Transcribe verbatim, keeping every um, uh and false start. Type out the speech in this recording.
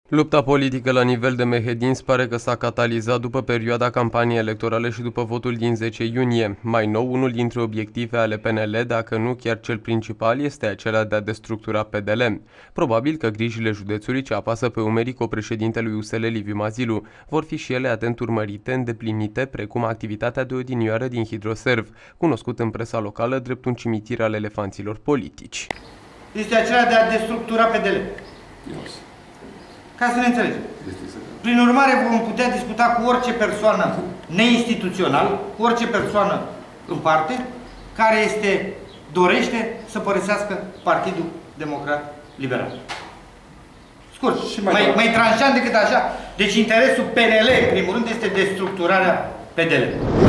Lupta politică la nivel de Mehedinți pare că s-a catalizat după perioada campaniei electorale și după votul din zece iunie. Mai nou, unul dintre obiective ale P N L, dacă nu chiar cel principal, este acela de a destructura P D L. Probabil că grijile județului ce apasă pe umerii copreședintelui U S L Liviu Mazilu vor fi și ele atent urmărite, îndeplinite, precum activitatea de odinioară din Hidroserv, cunoscut în presa locală drept un cimitir al elefanților politici. Este acela de a destructura P D L. Yes. Ca să ne înțelegem. Prin urmare, vom putea discuta cu orice persoană neinstituțional, cu orice persoană în parte, care este, dorește să părăsească Partidul Democrat Liberal. Scurt, și mai, mai, mai tranșant decât așa. Deci interesul P N L, în primul rând, este destructurarea P D L.